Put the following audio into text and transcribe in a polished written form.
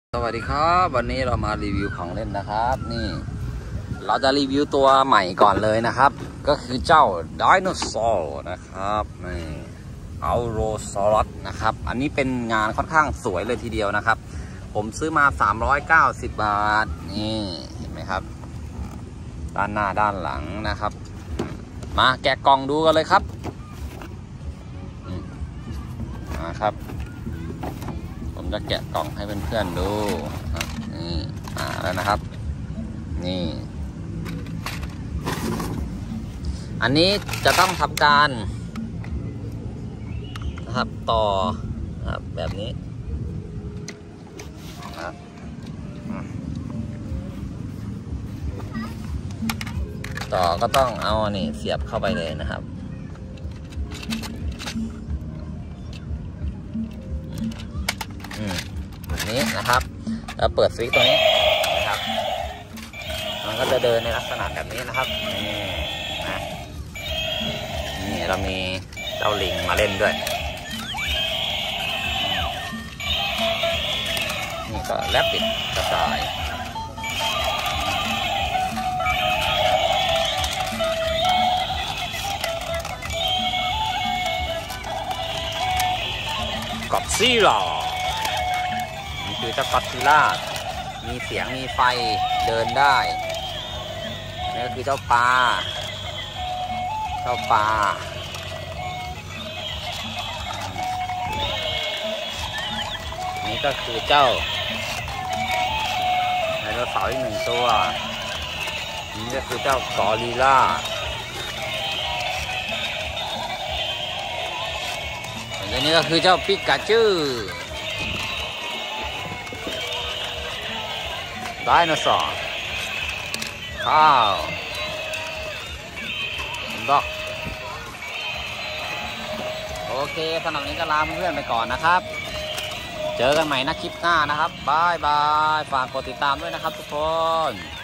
สวัสดีครับวันนี้เรามารีวิวของเล่นนะครับนี่เราจะรีวิวตัวใหม่ก่อนเลยนะครับก็คือเจ้าไดโนเสาร์นะครับนี่อัลโรซอรัสนะครับอันนี้เป็นงานค่อนข้างสวยเลยทีเดียวนะครับผมซื้อมา390 บาทนี่เห็นไหมครับด้านหน้าด้านหลังนะครับมาแกะกล่องดูกันเลยครับนะครับผมจะแกะกล่องให้เพื่อนๆดูนี่แล้วนะครับนี่อันนี้จะต้องทำการนะครับต่อนะครับแบบนี้นะครับต่อก็ต้องเอานี่เสียบเข้าไปเลยนะครับแบบนี้นะครับแล้วเปิดสวิตช์ตัวนี้นะครับมันก็จะเดินในลักษณะแบบนี้นะครับนี่เรามีเจ้าลิงมาเล่นด้วยนี่ก็แลบปิดกระต่ายก็อดซิลล่านี่คือเจ้าก็อดซิลล่ามีเสียงมีไฟเดินได้นี่ก็คือเจ้าปลานี่ก็คือเจ้าไดโนเสาร์อีก1 ตัวนี่ก็คือเจ้ากอริลลาอันนี้ก็คือเจ้าปิกาจูไดโนเสาร์ข้าวด็อกโอเคสำหรับนี้ก็ลาเพื่อนๆไปก่อนนะครับเจอกันใหม่นะคลิปหน้านะครับบายบายฝากกดติดตามด้วยนะครับทุกคน